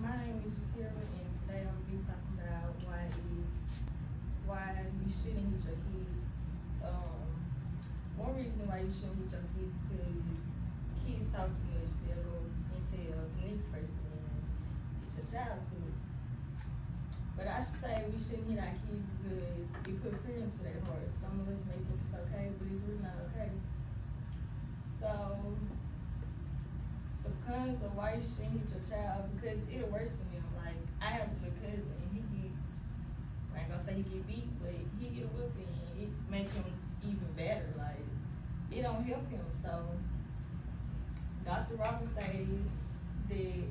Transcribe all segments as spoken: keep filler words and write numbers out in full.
My name is Shakira, and today I'm gonna be talking about why is why you shouldn't hit your kids. Um, one reason why you shouldn't hit your kids because kids talk too much. They'll go and tell the next person and get your child to it. But I should say we shouldn't hit our kids because it put fear into their hearts. Some of us may think it's okay, but it's really not okay. So, some cons of why you shouldn't hit your child, because it'll worsen them. Like, I have a little cousin, and he gets, I ain't gonna say he get beat, but he get a whipping, and it makes him even better. Like, it don't help him. So, Doctor Roberts says that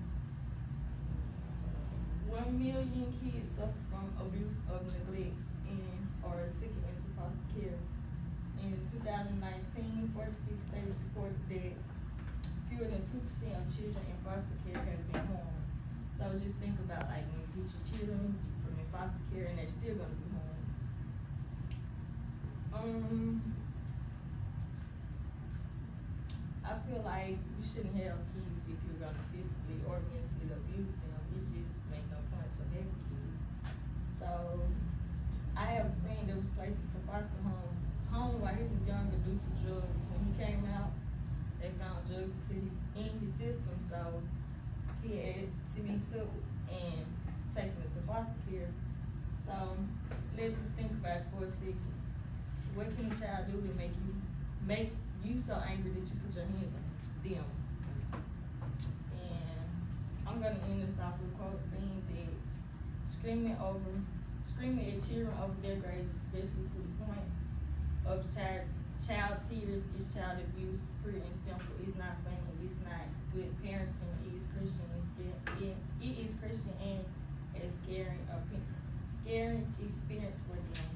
one million kids suffer from abuse or neglect and are taken into foster care. In two thousand nineteen, forty-six states reported that fewer than two percent of children in foster care have been harmed. So just think about, like, when you get your children from in foster care and they're still gonna be harmed. Um, I feel like you shouldn't have kids if you're gonna physically or mentally abuse them. It just make no points of having kids. So I have a friend that was placed into foster home home while he was younger due to drugs. When he came out, they found drugs to his, in his system, so he had to be took and taken into foster care. So let's just think about it for a second. What can a child do to make you make you so angry that you put your hands on them? And I'm gonna end this off with a quote saying that screaming over, screaming at children over their grades, especially to the point of child child tears, is child abuse. Pure and simple. It's not funny. It's not good parenting. It is Christian. It's scary. It, it is Christian and a scary, a scary experience for them.